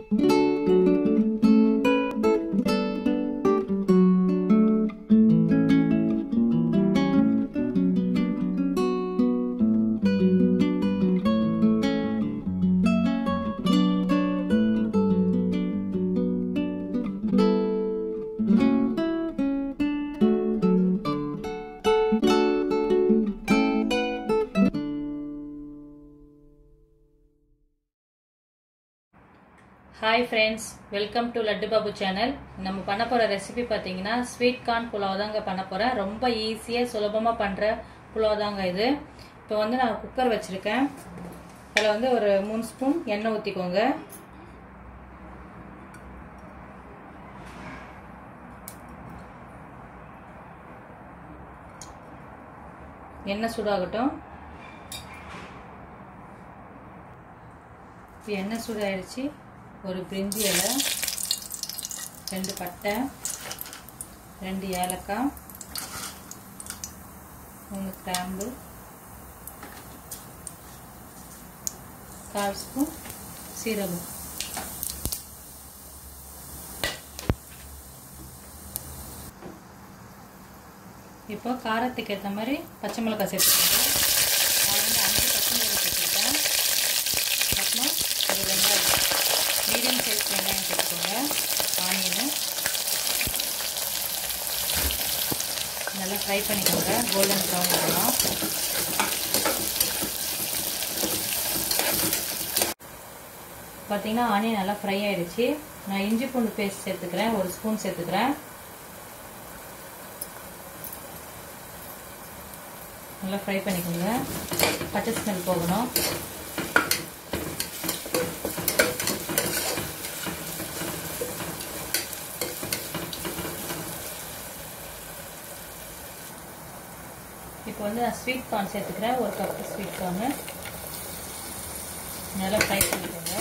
Hi friends, welcome to Laddu Babu channel. நம்ம பண்ண போற ரெசிபி பாத்தீங்கன்னா ஸ்வீட் கார்ன் புலாவ் தாங்க பண்ண போறேன். ரொம்ப ஈஸியா சுலபமா பண்ற புலாவ் தாங்க இது. இப்போ வந்து நான் குக்கர் வச்சிருக்கேன். அதுல வந்து ஒரு 3 ஸ்பூன் எண்ணெய் ஊத்திக்கோங்க. எண்ணெய் சூடாகட்டும். இப்போ எண்ணெய் சூடாயிருச்சு. ஒரு பிரிஞ்சி இலை, 2 பட்டை, 2 ஏலக்காய், 3 கிராம்பு, 1/4 ஸ்பூன் சீரகம். இப்போ காரத்துக்கு ஏற்ற மாதிரி பச்சை மிளகாய் சேர்த்துக்கோங்க. நான் வந்து 5 பச்சை மிளகாய் சேர்த்துக்கிட்டேன். அப்புறம் ஒரு வெங்காயம், மீடியம் சைஸ் வெங்காயம் சேர்த்துக்கோங்க. ஆனியன் நல்லா ஃப்ரை பண்ணிக்கோங்க. கோல்டன் ப்ரௌன் ஆகலாம். பார்த்தீங்கன்னா ஆனியன் நல்லா ஃப்ரை ஆயிடுச்சு. நான் இஞ்சி பூண்டு பேஸ்ட் சேர்த்துக்கிறேன். 1 ஸ்பூன் சேர்த்துக்கிறேன். நல்லா ஃப்ரை பண்ணிக்கோங்க. பச்சை ஸ்மெல் போகணும். இப்போ வந்து நான் ஸ்வீட் கார்ன் சேர்த்துக்கிறேன். 1 கப் ஸ்வீட் கார்னு நல்லா ஃப்ரை பண்ணிக்கோங்க.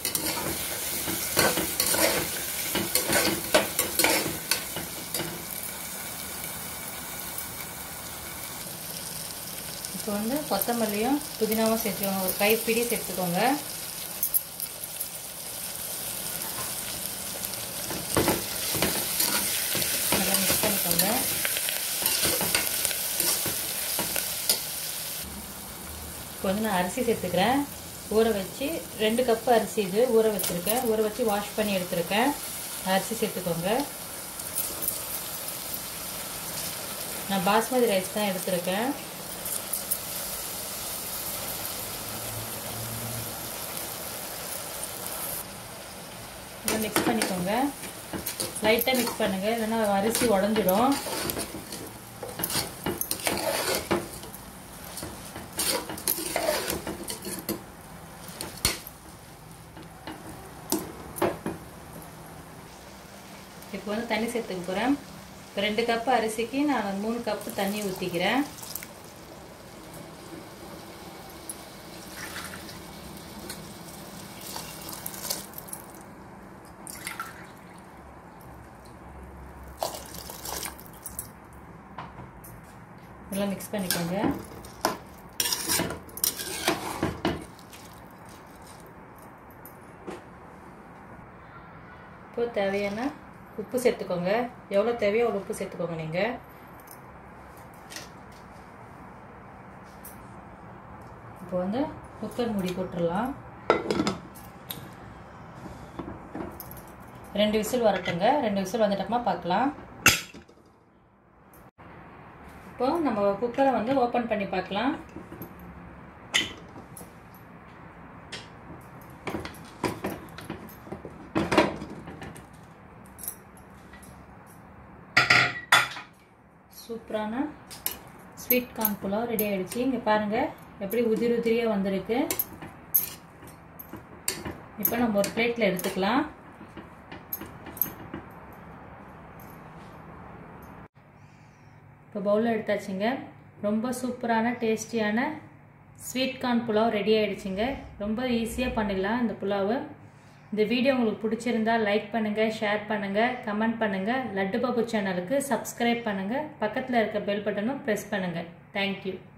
இப்போ வந்து கொத்தமல்லியும் புதினாவும் சேர்த்துக்கோங்க. ஒரு கைப்பிடி சேர்த்துக்கோங்க. நல்லா மிக்ஸ் பண்ணிக்கோங்க. இப்போ வந்து நான் அரிசி சேர்த்துக்கிறேன். ஊற வச்சு 2 கப்பு அரிசி இது ஊற வச்சுருக்கேன். ஊற வச்சு வாஷ் பண்ணி எடுத்துருக்கேன். அரிசி சேர்த்துக்கோங்க. நான் பாஸ்மதி ரைஸ் தான் எடுத்துருக்கேன். இதை மிக்ஸ் பண்ணிக்கோங்க. லைட்டாக மிக்ஸ் பண்ணுங்கள், இல்லைன்னா அரிசி உடஞ்சிடும். இப்போ வந்து தண்ணி சேர்த்துக்க போகிறேன். இப்போ 2 கப்பு அரிசிக்கு நான் 3 கப்பு தண்ணி ஊற்றிக்கிறேன். நல்லா மிக்ஸ் பண்ணிக்கோங்க. இப்போ தேவையான உப்பு சேர்த்துக்கோங்க. எவ்வளோ தேவையோ அவ்வளோ உப்பு சேர்த்துக்கோங்க. நீங்கள் இப்போ வந்து குக்கர் மூடி போட்டுடலாம். 2 விசில் வரட்டுங்க. 2 விசில் வந்துட்டோமா பார்க்கலாம். இப்போ நம்ம குக்கரை வந்து ஓப்பன் பண்ணி பார்க்கலாம். சூப்பரான ஸ்வீட் கார்ன் புலாவ் ரெடி ஆயிடுச்சு. இங்கே பாருங்கள் எப்படி உதிரியாக வந்திருக்கு. இப்போ நம்ம ஒரு பிளேட்டில் எடுத்துக்கலாம். இப்போ பவுலில் எடுத்தாச்சுங்க. ரொம்ப சூப்பரான டேஸ்டியான ஸ்வீட் கார்ன் புலாவ் ரெடி ஆயிடுச்சுங்க. ரொம்ப ஈஸியாக பண்ணிடலாம் இந்த புலாவு. இந்த வீடியோ உங்களுக்கு பிடிச்சிருந்தா லைக் பண்ணுங்கள், ஷேர் பண்ணுங்கள், கமெண்ட் பண்ணுங்கள். லட்டு பாபு சேனலுக்கு சப்ஸ்கிரைப் பண்ணுங்கள். பக்கத்தில் இருக்க பெல் பட்டனும் ப்ரெஸ் பண்ணுங்கள். தேங்க்யூ.